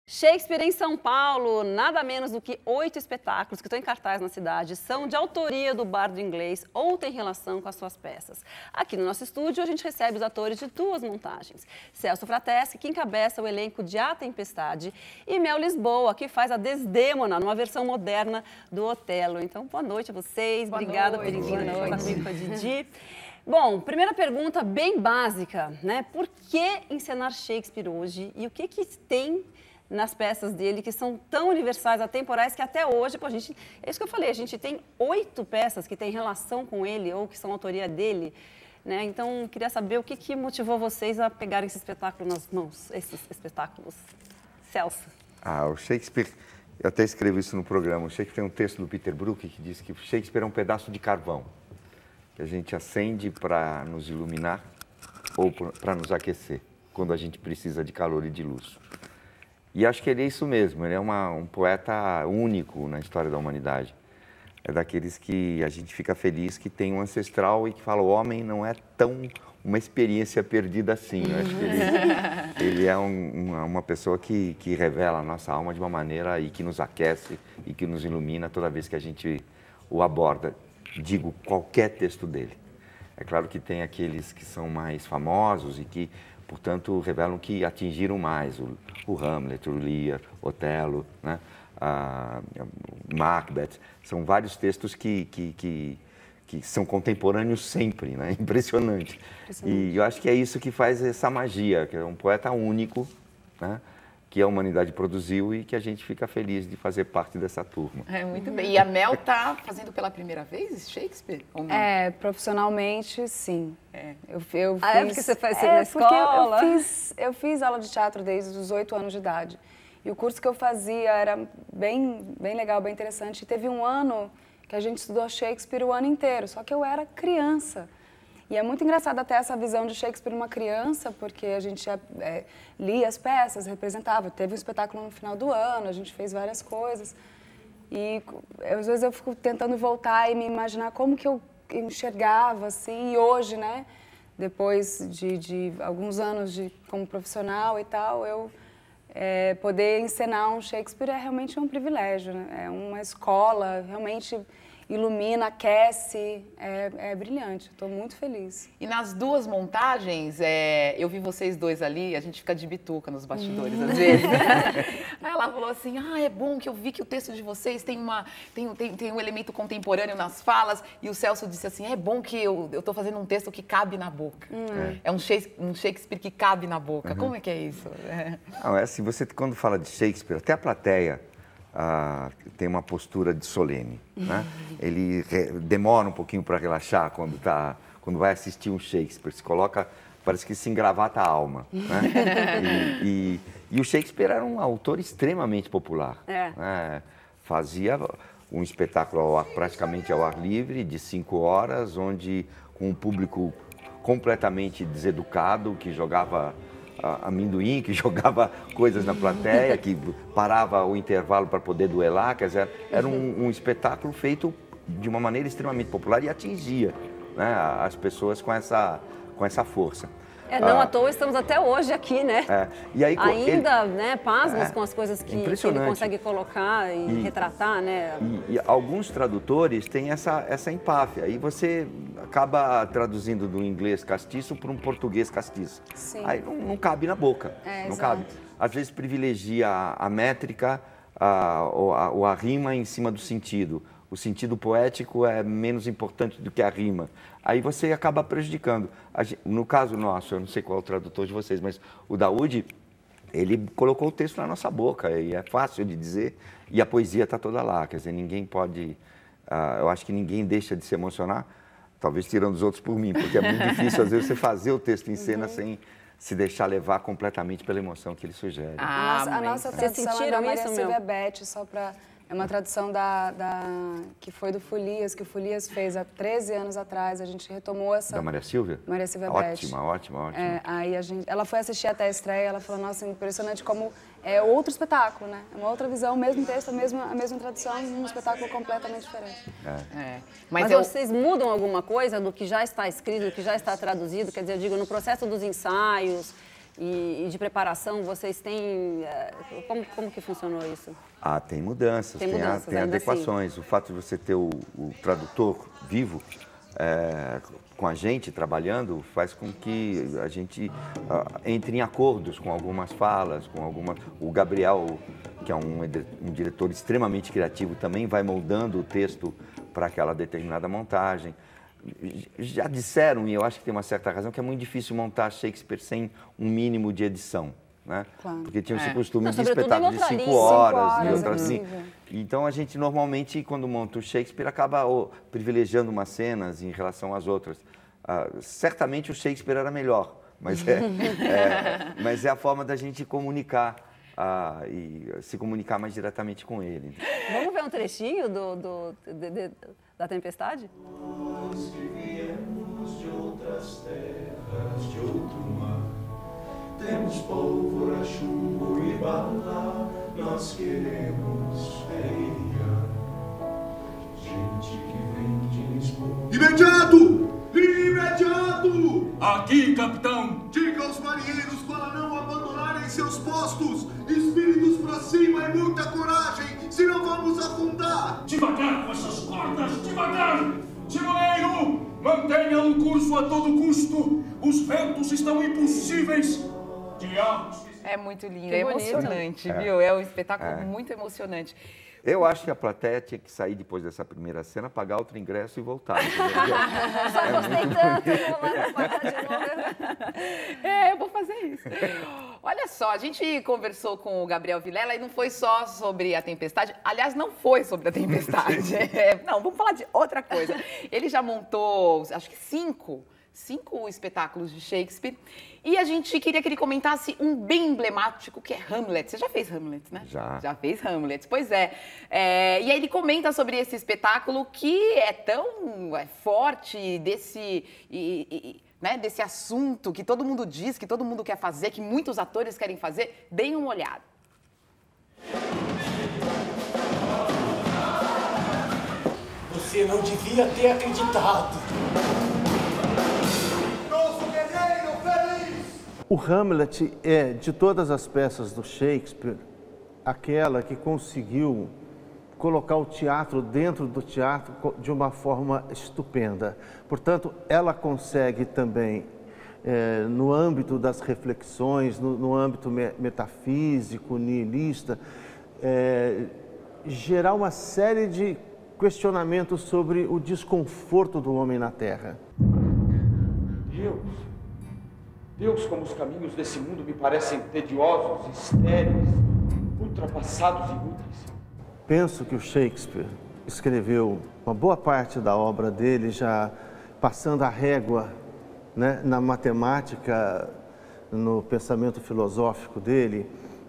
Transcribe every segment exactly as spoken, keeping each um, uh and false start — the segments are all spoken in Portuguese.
Shakespeare em São Paulo, nada menos do que oito espetáculos que estão em cartaz na cidade são de autoria do bardo inglês ou têm relação com as suas peças. Aqui no nosso estúdio, a gente recebe os atores de duas montagens. Celso Frateschi, que encabeça o elenco de A Tempestade, e Mel Lisboa, que faz a Desdémona, numa versão moderna do Otelo. Então, boa noite a vocês. Boa Obrigada noite. por virem Boa estar noite. comigo com a Didi. Bom, primeira pergunta bem básica, né? Por que encenar Shakespeare hoje e o que que tem nas peças dele que são tão universais, atemporais, que até hoje, pô, a gente, é isso que eu falei, a gente tem oito peças que têm relação com ele ou que são autoria dele, né? Então, queria saber o que que motivou vocês a pegarem esse espetáculo nas mãos, esses espetáculos. Celso. Ah, o Shakespeare, eu até escrevo isso no programa, o Shakespeare tem um texto do Peter Brook que diz que o Shakespeare é um pedaço de carvão que a gente acende para nos iluminar ou para nos aquecer, quando a gente precisa de calor e de luz. E acho que ele é isso mesmo, ele é uma, um poeta único na história da humanidade. É daqueles que a gente fica feliz que tem um ancestral e que fala, o homem não é tão uma experiência perdida assim. Eu acho que ele, ele é um, uma, uma pessoa que, que revela a nossa alma de uma maneira e que nos aquece e que nos ilumina toda vez que a gente o aborda. Digo, qualquer texto dele. É claro que tem aqueles que são mais famosos e que, portanto, revelam que atingiram mais o, o Hamlet, o Lear, Otelo, né? a, a Macbeth. São vários textos que, que, que, que são contemporâneos sempre, né? Impressionante. Impressionante. E eu acho que é isso que faz essa magia, que é um poeta único, né? Que a humanidade produziu e que a gente fica feliz de fazer parte dessa turma. É, muito bem. E a Mel está fazendo pela primeira vez Shakespeare? Ou não? É, profissionalmente, sim. É. Eu, eu fiz... Ah, é porque você faz isso é, na escola? Eu fiz, eu fiz aula de teatro desde os oito anos de idade. E o curso que eu fazia era bem, bem legal, bem interessante. E teve um ano que a gente estudou Shakespeare o ano inteiro, só que eu era criança. E é muito engraçado até essa visão de Shakespeare uma criança, porque a gente já, é, lia as peças, representava. Teve um espetáculo no final do ano, a gente fez várias coisas. E às vezes eu fico tentando voltar e me imaginar como que eu enxergava, assim, e hoje, né, depois de, de alguns anos de, como profissional e tal, eu é, poder encenar um Shakespeare é realmente um privilégio, né? É uma escola, realmente ilumina, aquece, é, é brilhante, estou muito feliz. E nas duas montagens, é, eu vi vocês dois ali, a gente fica de bituca nos bastidores, às vezes. Aí ela falou assim, ah, é bom que eu vi que o texto de vocês tem, uma, tem, tem, tem um elemento contemporâneo nas falas, e o Celso disse assim, é bom que eu estou fazendo um texto que cabe na boca. Hum. É, é um Shakespeare, um Shakespeare que cabe na boca. Uhum. Como é que é isso? É. Não, é assim, você quando fala de Shakespeare, até a plateia, Ah, tem uma postura de solene, né? Ele re, demora um pouquinho para relaxar quando, tá, quando vai assistir um Shakespeare, se coloca, parece que se engravata a alma, né? e, e, e o Shakespeare era um autor extremamente popular, é. né? Fazia um espetáculo ao ar, praticamente ao ar livre, de cinco horas, onde com um público completamente deseducado, que jogava amendoim, que jogava coisas na plateia, que parava o intervalo para poder duelar, quer dizer, era um, um espetáculo feito de uma maneira extremamente popular e atingia, né, as pessoas com essa, com essa força. É, não ah, à toa estamos até hoje aqui, né? É, e aí, ainda, ele, né, pasmos é, com as coisas que, que ele consegue colocar e, e retratar, né? E, e alguns tradutores têm essa, essa empáfia, e você acaba traduzindo do inglês castiço para um português castiço. Sim. Aí não, não cabe na boca, é, não exato. cabe. Às vezes privilegia a, a métrica a, ou, a, ou a rima em cima do sentido. O sentido poético é menos importante do que a rima. Aí você acaba prejudicando. No caso nosso, eu não sei qual é o tradutor de vocês, mas o Daoud, ele colocou o texto na nossa boca, e é fácil de dizer, e a poesia está toda lá. Quer dizer, ninguém pode... Uh, eu acho que ninguém deixa de se emocionar, talvez tirando os outros por mim, porque é muito difícil, às vezes, você fazer o texto em cena uhum. sem se deixar levar completamente pela emoção que ele sugere. Ah, a nossa, a nossa tradução é da Maria Silvia Beth, só para... É uma tradução da, da, que foi do Folias, que o Folias fez há treze anos atrás. A gente retomou essa... Da Maria Silvia? Maria Silvia Beth. Ótima, ótima, ótima. É, aí a gente, ela foi assistir até a estreia, ela falou, nossa, impressionante como é outro espetáculo, né? É uma outra visão, o mesmo texto, a mesma, a mesma tradução, um espetáculo completamente diferente. É. É. Mas, Mas eu... eu... vocês mudam alguma coisa do que já está escrito, do que já está traduzido? Quer dizer, eu digo, no processo dos ensaios... e, e de preparação, vocês têm... Como, como que funcionou isso? Ah, tem mudanças, tem, tem, mudanças, a, tem adequações. Assim. O fato de você ter o, o tradutor vivo é, com a gente, trabalhando, faz com que a gente uh, entre em acordos com algumas falas, com algumas... O Gabriel, que é um, um diretor extremamente criativo, também vai moldando o texto para aquela determinada montagem. Já disseram, e eu acho que tem uma certa razão, que é muito difícil montar Shakespeare sem um mínimo de edição, né? Claro. Porque tinha esse é. costume Não, de espetáculo de cinco horas, cinco horas e outras... É então, a gente normalmente, quando monta o Shakespeare, acaba oh, privilegiando umas cenas em relação às outras. Uh, certamente o Shakespeare era melhor, mas é, é, mas é a forma da gente comunicar uh, e se comunicar mais diretamente com ele. Vamos ver um trechinho do, do, de, de, da Tempestade? Nós que viemos de outras terras, de outro mar, temos pólvora, chumbo e bala, nós queremos feirar. Gente que vem de Lisboa. Imediato! Imediato! Aqui, capitão! Diga aos marinheiros para não abandonarem seus postos! Espíritos pra cima e muita coragem, senão vamos afundar! Devagar com essas cordas, devagar! Timoneiro, mantenha o curso a todo custo! Os ventos estão impossíveis! Diabos! É muito lindo, é emocionante, é. viu? É um espetáculo é. muito emocionante. Eu acho que a plateia tinha que sair depois dessa primeira cena, pagar outro ingresso e voltar. Eu só gostei tanto, eu vou lá pagar de novo. É, eu vou fazer isso. Olha só, a gente conversou com o Gabriel Vilela e não foi só sobre a Tempestade. Aliás, não foi sobre a Tempestade. É, não, vamos falar de outra coisa. Ele já montou, acho que cinco... cinco espetáculos de Shakespeare, e a gente queria que ele comentasse um bem emblemático, que é Hamlet. Você já fez Hamlet, né? Já. Já fez Hamlet, pois é. é e aí ele comenta sobre esse espetáculo que é tão é, forte, desse, e, e, né, desse assunto que todo mundo diz, que todo mundo quer fazer, que muitos atores querem fazer. Deem uma olhada. Você não devia ter acreditado. O Hamlet é, de todas as peças do Shakespeare, aquela que conseguiu colocar o teatro dentro do teatro de uma forma estupenda. Portanto, ela consegue também, é, no âmbito das reflexões, no, no âmbito me metafísico, nihilista, é, gerar uma série de questionamentos sobre o desconforto do homem na Terra. Deus! Deus, como os caminhos desse mundo me parecem tediosos, estéreis, ultrapassados e inúteis. Penso que o Shakespeare escreveu uma boa parte da obra dele já passando a régua, né, na matemática, no pensamento filosófico dele,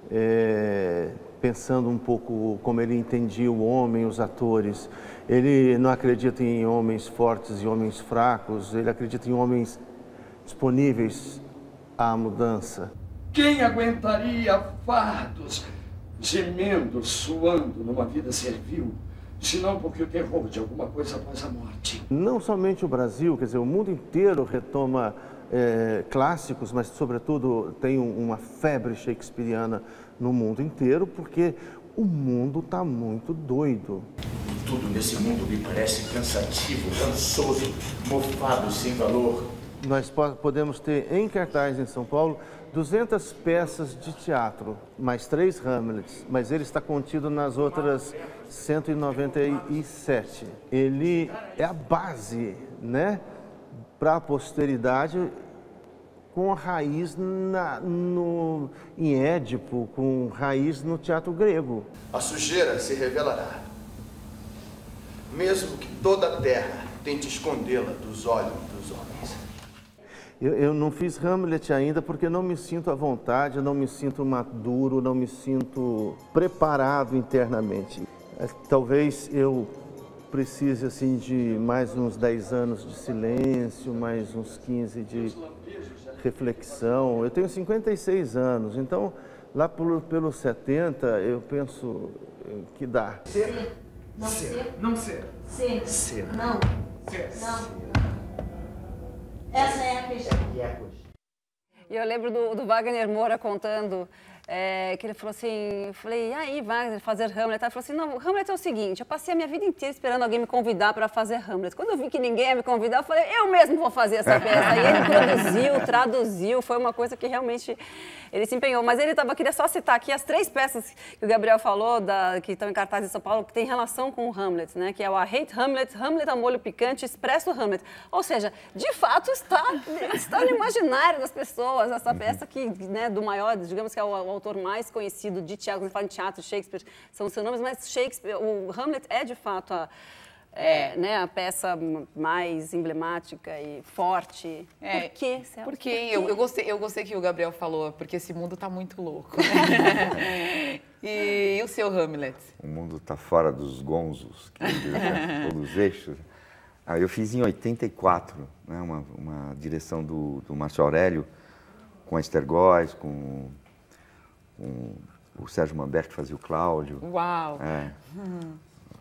é, pensando um pouco como ele entendia o homem, os atores. Ele não acredita em homens fortes e homens fracos, ele acredita em homens disponíveis à mudança. Quem aguentaria fardos, gemendo, suando numa vida servil, senão porque o terror de alguma coisa após a morte? Não somente o Brasil, quer dizer, o mundo inteiro retoma é, clássicos, mas sobretudo tem uma febre shakespeariana no mundo inteiro, porque o mundo está muito doido. Tudo nesse mundo me parece cansativo, cansoso, mofado, sem valor. Nós podemos ter em cartaz em São Paulo duzentas peças de teatro, mais três Hamlets, mas ele está contido nas outras cento e noventa e sete. Ele é a base, né, para a posteridade, com raiz na, no, em Édipo, com raiz no teatro grego. A sujeira se revelará, mesmo que toda a terra tente escondê-la dos olhos dos homens. Eu, eu não fiz Hamlet ainda porque não me sinto à vontade, não me sinto maduro, não me sinto preparado internamente. Talvez eu precise assim, de mais uns dez anos de silêncio, mais uns quinze de reflexão. Eu tenho cinquenta e seis anos, então lá pelo, pelos setenta eu penso que dá. Ser. Não ser. Não ser. Ser. Ser. Não. Ser. Não. Essa é a questão. E eu lembro do, do Wagner Moura contando é, que ele falou assim, eu falei, e aí, Wagner, fazer Hamlet? Ele falou assim, não, Hamlet é o seguinte, eu passei a minha vida inteira esperando alguém me convidar para fazer Hamlet. Quando eu vi que ninguém ia me convidar, eu falei, eu mesmo vou fazer essa peça. E ele produziu, traduziu, foi uma coisa que realmente ele se empenhou. Mas ele tava, queria só citar aqui as três peças que o Gabriel falou, da, que estão em cartaz em São Paulo, que tem relação com o Hamlet, né? Que é o I Hate Hamlet, Hamlet ao molho picante, Expresso Hamlet. Ou seja, de fato está, está no imaginário das pessoas, essa peça que, né, do maior, digamos que é o, o autor mais conhecido de teatro, quando fala em teatro, Shakespeare, são os seus nomes, mas Shakespeare, o Hamlet é de fato a, é, né, a peça mais emblemática e forte. É, Por quê, Celso? Porque eu, eu, gostei, eu gostei que o Gabriel falou, porque esse mundo está muito louco. Né? e, e o seu Hamlet? O mundo está fora dos gonzos, que diz, né? Ou dos eixos. Ah, eu fiz em oitenta e quatro, né, uma, uma direção do, do Márcio Aurélio, com a Esther Góes, com, com o Sérgio Manberg, que fazia o Cláudio. Uau! É. Hum.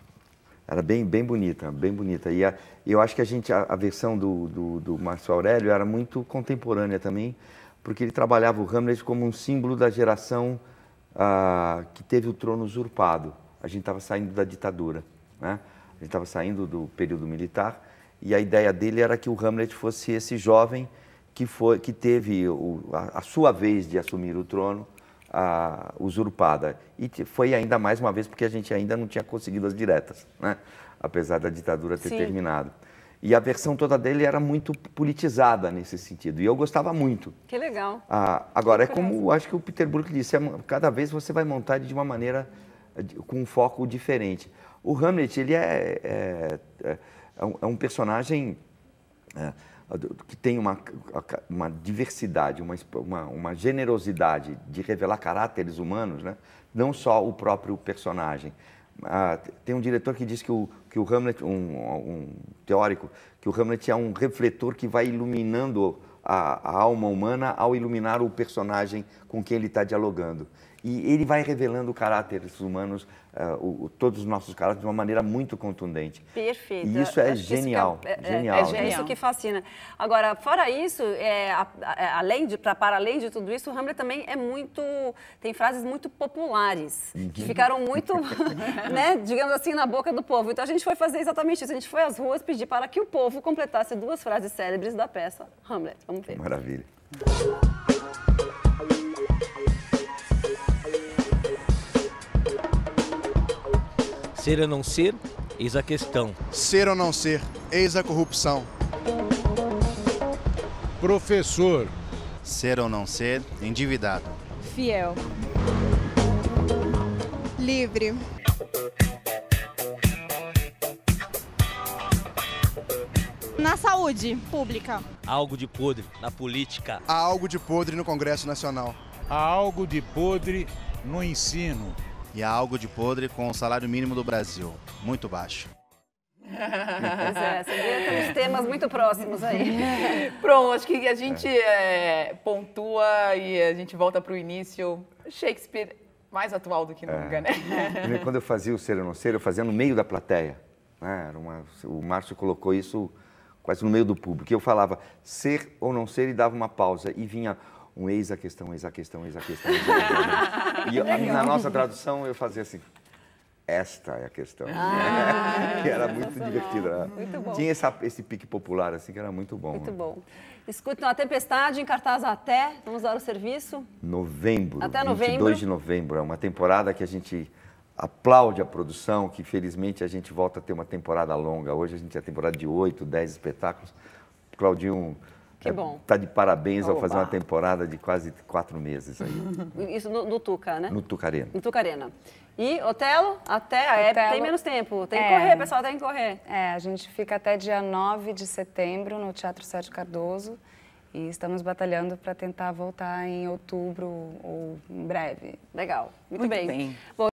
Era bem, bem bonita, bem bonita. E a, eu acho que a gente, a, a versão do, do, do Márcio Aurélio era muito contemporânea também, porque ele trabalhava o Hamlet como um símbolo da geração ah, que teve o trono usurpado. A gente estava saindo da ditadura, né? A gente estava saindo do período militar e a ideia dele era que o Hamlet fosse esse jovem que, foi, que teve o, a, a sua vez de assumir o trono a, usurpada. E foi ainda mais uma vez porque a gente ainda não tinha conseguido as diretas, né? Apesar da ditadura ter Sim. terminado. E a versão toda dele era muito politizada nesse sentido. E eu gostava muito. Que legal. Ah, agora, é como acho que o Peter Brook disse, é, cada vez você vai montar de uma maneira, com um foco diferente. O Hamlet, ele é, é, é, é um personagem é, que tem uma, uma diversidade, uma, uma, uma generosidade de revelar caráteres humanos, né? Não só o próprio personagem. Ah, tem um diretor que diz que o, que o Hamlet, um, um teórico, que o Hamlet é um refletor que vai iluminando a, a alma humana ao iluminar o personagem com quem ele está dialogando. E ele vai revelando caráteres humanos, uh, o, todos os nossos caráteres, de uma maneira muito contundente. Perfeito. E isso é genial, isso é, genial. É, é, é isso que fascina. Agora, fora isso, é, a, a, além de, pra, para além de tudo isso, o Hamlet também é muito, tem frases muito populares, uhum. que ficaram muito, né, digamos assim, na boca do povo. Então a gente foi fazer exatamente isso. A gente foi às ruas pedir para que o povo completasse duas frases célebres da peça Hamlet. Vamos ver. Maravilha. Ser ou não ser, eis a questão. Ser ou não ser, eis a corrupção. Professor. Ser ou não ser, endividado. Fiel. Livre. Na saúde pública. Algo de podre na política. Há algo de podre no Congresso Nacional. Há algo de podre no ensino. E há algo de podre com o salário mínimo do Brasil, muito baixo. Pois é, você vê, temos temas muito próximos aí. Pronto, acho que a gente é, pontua e a gente volta para o início. Shakespeare mais atual do que nunca, é. né? Quando eu fazia o Ser ou Não Ser, eu fazia no meio da plateia. Né? Era uma, o Márcio colocou isso quase no meio do público. Eu falava ser ou não ser e dava uma pausa e vinha... Um eis a questão, eis a questão, eis a questão. Eis a questão. E eu, na nossa tradução eu fazia assim, esta é a questão. Ah, que era muito divertido. Né? Muito bom. Tinha essa, esse pique popular assim que era muito bom. Muito né? bom. Escute, A Tempestade em cartaz até, vamos dar o serviço? Novembro, até novembro. vinte e dois de novembro. É uma temporada que a gente aplaude a produção, que felizmente a gente volta a ter uma temporada longa. Hoje a gente tem a temporada de oito, dez espetáculos. Claudinho... Que bom. Está de parabéns Oba. ao fazer uma temporada de quase quatro meses aí. Isso no, no Tuca, né? No Tucarena. No Tucarena. E Otelo, até, Otelo, é, tem menos tempo. Tem que é, correr, pessoal, tem que correr. É, a gente fica até dia nove de setembro no Teatro Sérgio Cardoso e estamos batalhando para tentar voltar em outubro ou em breve. Legal, muito, Muito bem. bem. Bom,